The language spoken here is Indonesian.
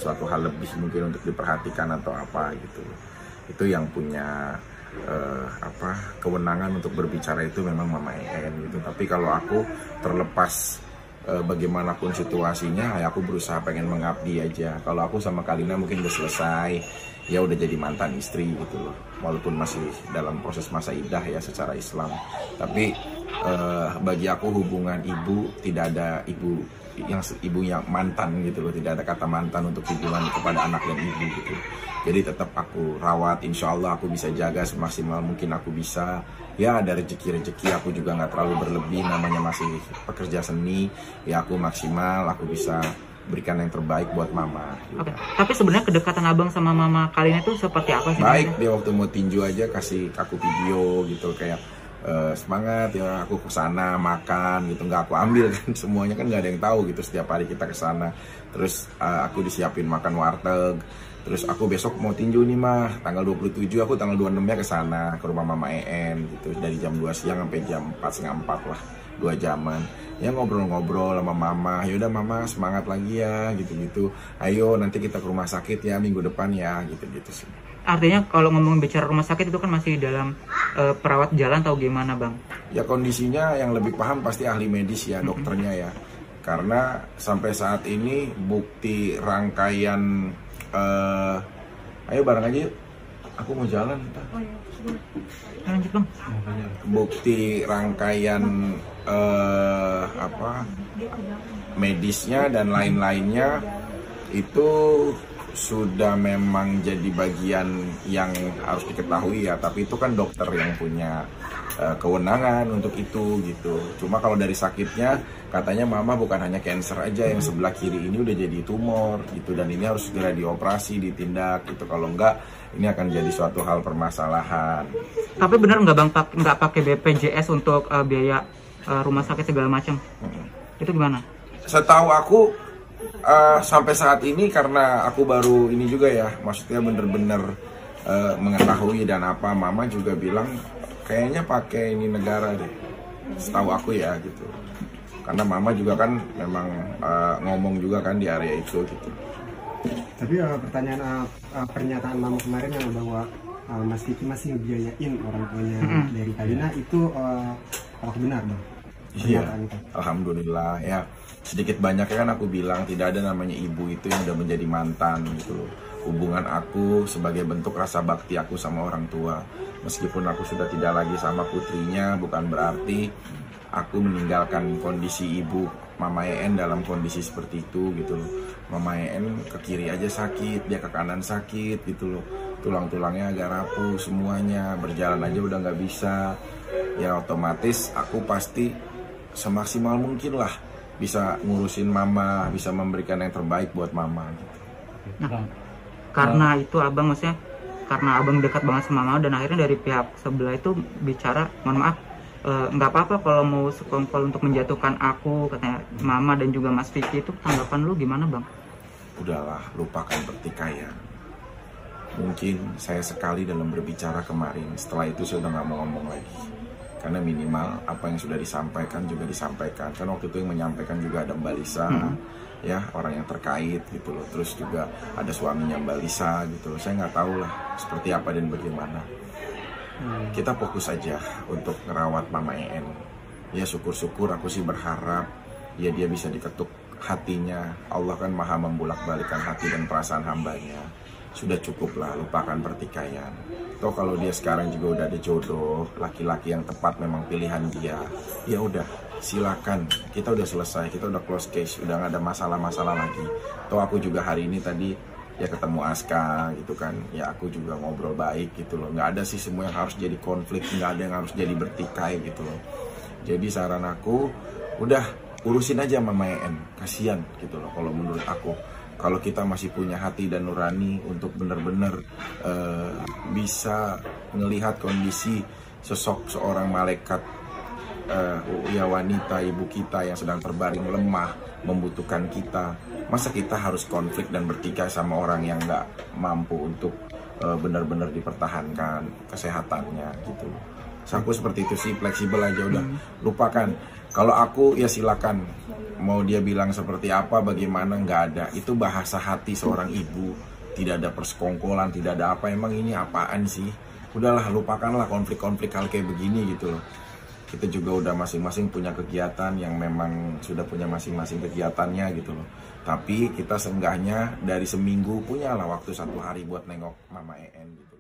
suatu hal lebih mungkin untuk diperhatikan atau apa gitu. Itu yang punya kewenangan untuk berbicara itu memang Mama En gitu. Tapi kalau aku terlepas bagaimanapun situasinya, ya aku berusaha pengen mengabdi aja. Kalau aku sama Kalina mungkin udah selesai, ya udah jadi mantan istri gitu loh. Walaupun masih dalam proses masa iddah ya secara Islam. Tapi bagi aku hubungan ibu tidak ada ibunya mantan gitu loh. Tidak ada kata mantan untuk hubungan kepada anak dan ibu gitu. Jadi tetap aku rawat, insya Allah aku bisa jaga semaksimal mungkin aku bisa. Ya ada rezeki-rezeki, aku juga nggak terlalu berlebih, namanya masih pekerja seni. Ya aku maksimal, aku bisa berikan yang terbaik buat Mama. Oke. Tapi sebenarnya kedekatan abang sama Mama Kalina itu seperti apa sih? Baik, dia waktu mau tinju aja kasih aku video gitu kayak semangat ya, aku kesana makan gitu, nggak aku ambil kan semuanya kan nggak ada yang tahu gitu, setiap hari kita kesana. Terus aku disiapin makan warteg. Terus aku besok mau tinju nih mah, tanggal 27, aku tanggal 26-nya ke sana ke rumah Mama En gitu, dari jam 2 siang sampai jam 4, setengah 4 lah, 2 jaman. Ya ngobrol-ngobrol sama Mama, yaudah Mama semangat lagi ya gitu-gitu. Ayo nanti kita ke rumah sakit ya minggu depan ya gitu-gitu sih. Artinya kalau ngomong bicara rumah sakit itu kan masih dalam perawat jalan atau gimana bang? Ya kondisinya yang lebih paham pasti ahli medis ya, dokternya ya. Karena sampai saat ini bukti rangkaian ayo bareng aja yuk, aku mau jalan. Lanjut bang. Bukti rangkaian medisnya dan lain-lainnya itu sudah memang jadi bagian yang harus diketahui ya, tapi itu kan dokter yang punya kewenangan untuk itu gitu. Cuma kalau dari sakitnya katanya Mama bukan hanya cancer aja, yang sebelah kiri ini udah jadi tumor gitu, dan ini harus segera dioperasi, ditindak gitu. Kalau enggak ini akan jadi suatu hal permasalahan. Tapi benar nggak bang, nggak pakai BPJS untuk biaya rumah sakit segala macam? Itu gimana? Setahu aku sampai saat ini, karena aku baru ini juga ya, maksudnya bener-bener mengetahui dan apa, Mama juga bilang kayaknya pakai ini negara deh, setahu aku ya gitu. Karena Mama juga kan memang ngomong juga kan di area itu gitu. Tapi pertanyaan pernyataan Mama kemarin yang bahwa Mas Kiki masih ngebiayain orang tuanya dari Kalina itu apakah benar bang? Iya, alhamdulillah ya. Sedikit banyaknya kan aku bilang tidak ada namanya ibu itu yang udah menjadi mantan gitu loh. Hubungan aku sebagai bentuk rasa bakti aku sama orang tua. Meskipun aku sudah tidak lagi sama putrinya, bukan berarti aku meninggalkan kondisi ibu Mama En dalam kondisi seperti itu gitu loh. Mama En ke kiri aja sakit, dia ke kanan sakit gitu loh. Tulang-tulangnya agak rapuh semuanya, berjalan aja udah nggak bisa. Ya otomatis aku pasti semaksimal mungkin lah bisa ngurusin Mama, bisa memberikan yang terbaik buat Mama gitu. Nah, karena itu abang, maksudnya karena abang dekat banget sama Mama dan akhirnya dari pihak sebelah itu bicara, mohon maaf, nggak apa-apa kalau mau sekongkol untuk menjatuhkan aku, katanya Mama dan juga Mas Vicky. Itu tanggapan lu gimana bang? Udahlah, lupakan pertikaian. Mungkin saya sekali dalam berbicara kemarin, setelah itu saya udah nggak mau ngomong lagi. Karena minimal apa yang sudah disampaikan juga disampaikan. Kan waktu itu yang menyampaikan juga ada Mbak Lisa, ya orang yang terkait gitu loh. Terus juga ada suaminya Mbak Lisa gitu loh. Saya nggak tahu lah seperti apa dan bagaimana. Kita fokus aja untuk ngerawat Mama En. Ya syukur-syukur aku sih berharap ya dia bisa diketuk hatinya. Allah kan maha membolak-balikan hati dan perasaan hambanya. Sudah cukup lah, lupakan pertikaian. Toh kalau dia sekarang juga udah ada jodoh, laki-laki yang tepat memang pilihan dia, ya udah silakan. Kita udah selesai, kita udah close case, udah nggak ada masalah-masalah lagi. Toh aku juga hari ini tadi ya ketemu Aska gitu kan, ya aku juga ngobrol baik gitu loh. Nggak ada sih semua yang harus jadi konflik, nggak ada yang harus jadi bertikai gitu loh. Jadi saran aku, udah urusin aja Mama En, kasihan gitu loh kalau menurut aku. Kalau kita masih punya hati dan nurani untuk benar-benar bisa melihat kondisi sosok seorang malaikat, ya wanita, ibu kita yang sedang terbaring lemah, membutuhkan kita. Masa kita harus konflik dan bertikai sama orang yang nggak mampu untuk benar-benar dipertahankan kesehatannya gitu. Aku seperti itu sih, fleksibel aja udah, lupakan. Kalau aku ya silakan, mau dia bilang seperti apa, bagaimana, nggak ada. Itu bahasa hati seorang ibu, tidak ada persekongkolan, tidak ada apa. Emang ini apaan sih? Udahlah, lupakanlah konflik-konflik hal kayak begini gitu loh. Kita juga udah masing-masing punya kegiatan yang memang sudah punya masing-masing kegiatannya gitu loh. Tapi kita seenggaknya dari seminggu punyalah waktu 1 hari buat nengok Mama En gitu.